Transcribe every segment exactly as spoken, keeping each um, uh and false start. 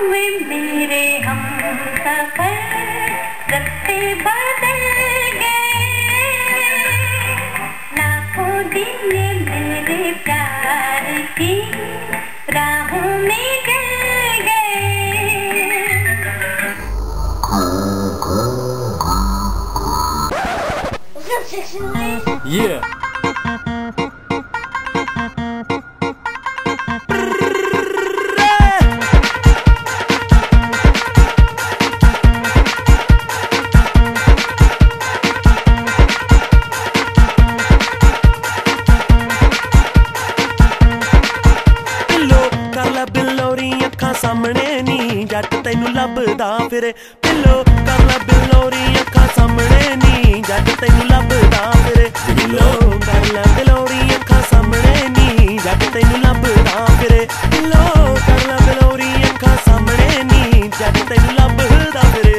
हुए मेरे हमसफर, रास्ते बदल गए। लाखों दिन मेरे प्यार की राहों में जल गए। Yeah. सामने नी जट तैनू लभदा फिरे, पिलो कर लै बिलोरी अखां सामने नी जट तैनू लभदा फिरे। पिलो कर लै बिलोरी अखां सामने नी जट तैनू लभदा फिरे। पिलो कर लै बिलोरी अखां सामने नी जट तैनू लभदा फिरे।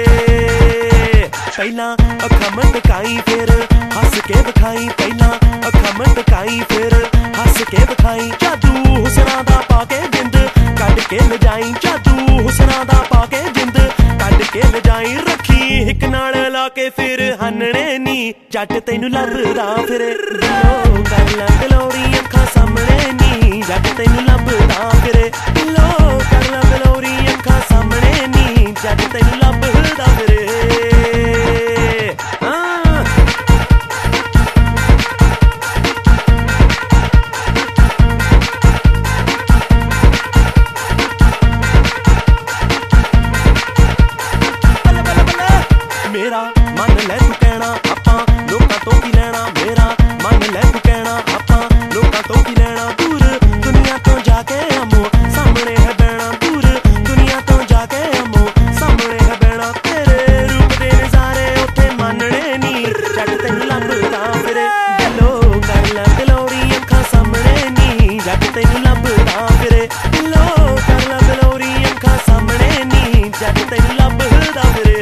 पहला अखां मंडकाई फिर हस के विखाई, पहला अखां मंडकाई फिर हस के विखाई। जादू हुसना दा पाके जिंद कट के ले जाई, जादू हुसना दा पाके जिंद कट के ले जाई। रखी हिक नाल ला के फिर हनने नी जट तैनू लभदा फिरे। बिलो कर लै बिलोरी अखां सामने नी जट तैनू लभदा फिरे। बिलो कर लै बिलोरी अखां सामने नी जट तैनू लभदा फिरे। मेरा मन लै तू कहना आपां लोकां तो की लैना, मेरा मन लै तू कहना आपां लोकां तो की लैना। दूर दुनिया तो जाके अमो सामने है बैना, दूर दुनिया तो जाके अमो सामने है बैना। तेरे रूप दे नज़ारे उत्थे मानने नी जट तैनू लभदा फिरे। बिलो कर लै बिलोरी अखां सामने नी जट तैनू लभदा फिरे। बिलो कर लै बिलोरी अखां सामने नी जट तैनू लभदा फिरे।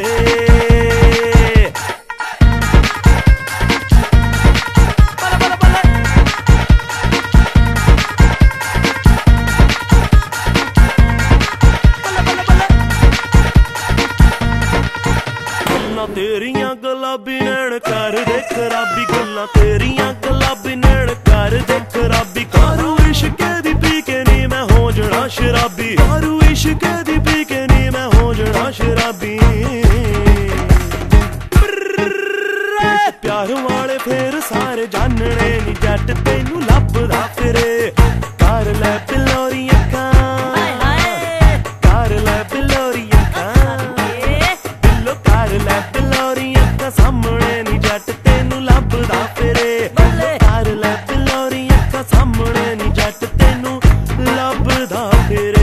तेरियां गुलाबी नैन कर दे खराबी, गल्लां तेरियां गुलाबी नैन कर दे खराबी। कारू इश्क दी पी के नी मैं हो जाना शराबी, कारू इश्क दी पी के नी मैं हो जाना शराबी। प्यार वाले फिर सारे जानने नी जट तैनू लभदा फिरे। कर लै बिलोरी अखां, कर लै बिलोरी अखां, बिलो कर लै सामने नी जट तैनू लभदा फिरे। कर लै बिलोरी अखां सामने नी जट तैनू लभदा फिरे।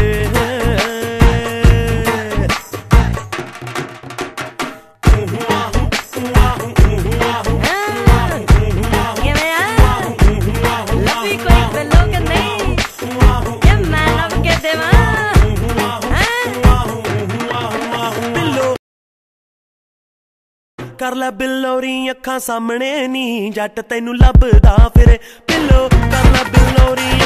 कर लै बिलोरी अखां सामने नी जट तैनू लभदा फिरे। पिलो कर लै बिलोरी